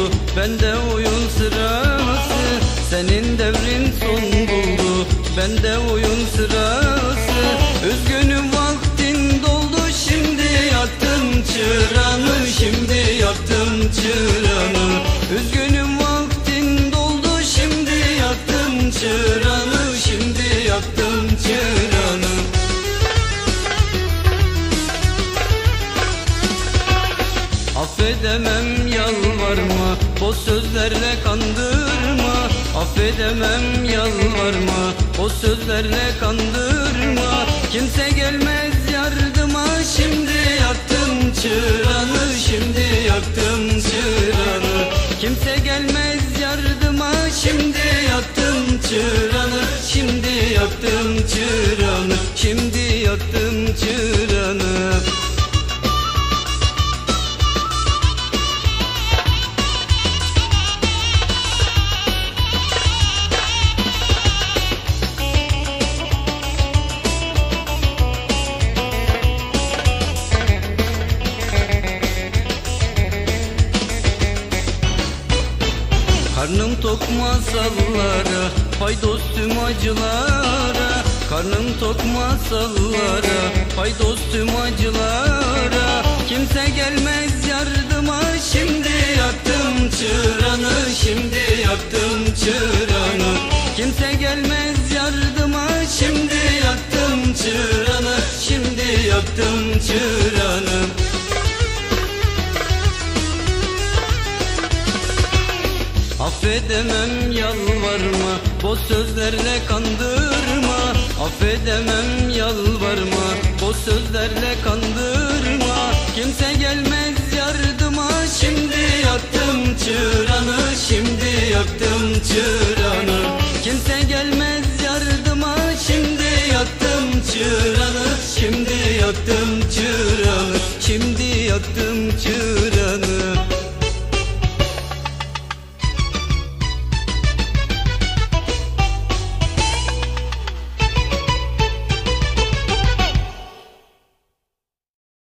doldu, bende oyun sırası. Senin devrin son buldu, bende oyun sırası. Üzgünüm vaktin doldu, şimdi yaktım çıranı, şimdi yaktım çıranı. Üzgünüm vaktin doldu, şimdi yaktım çıranı, şimdi yaktım çıranı. Affedemem yalvarma, boş sözlerle kandırma. Affedemem yalvarma, boş sözlerle kandırma. Kimse gelmez yardıma, şimdi yaktım çıranı, şimdi yaktım çıranı. Kimse gelmez yardıma, şimdi yaktım çıranı, şimdi yaktım çıranı, şimdi yaktım çıranı. Karnım tok masallara, paydos tüm acılara. Karnım tok masallara, paydos tüm acılara. Kimse gelmez yardıma, şimdi yaktım çıranı, şimdi yaktım çıranı. Kimse gelmez yardıma, şimdi yaktım çıranı, şimdi yaktım çıranı. Affedemem yalvarma, boş sözlerle kandırma. Affedemem yalvarma, boş sözlerle kandırma. Kimse gelmez yardıma, şimdi yaktım çıranı, şimdi yaktım çıranı. Kimse gelmez yardıma, şimdi yaktım çıranı, şimdi yaktım çıranı, şimdi yaktım çıranı.